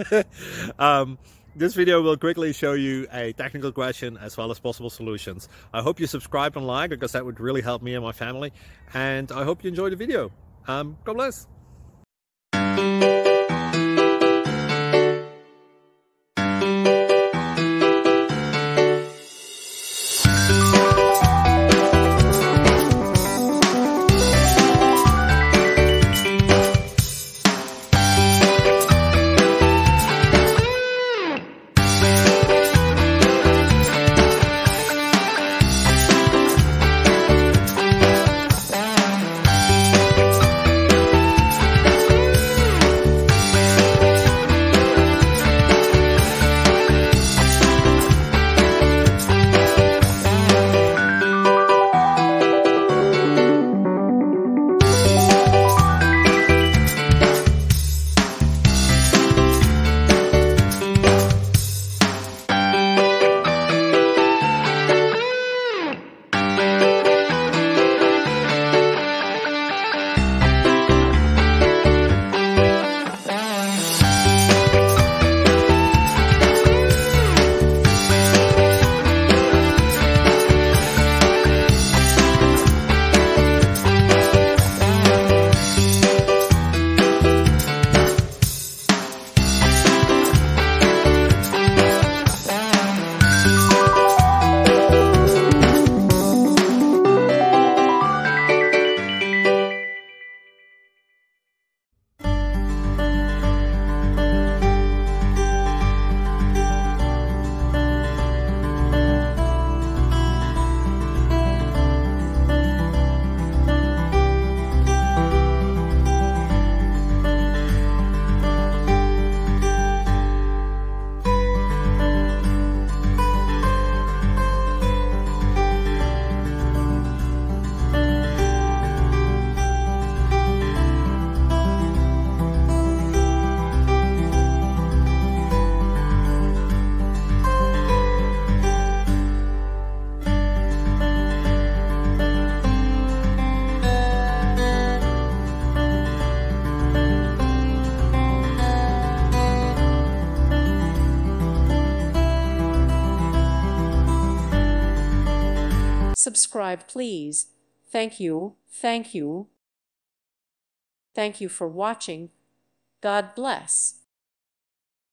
um, this video will quickly show you a technical question as well as possible solutions. I hope you subscribe and like, because that would really help me and my family. And I hope you enjoy the video. God bless. Subscribe, please. Thank you. Thank you. Thank you for watching. God bless.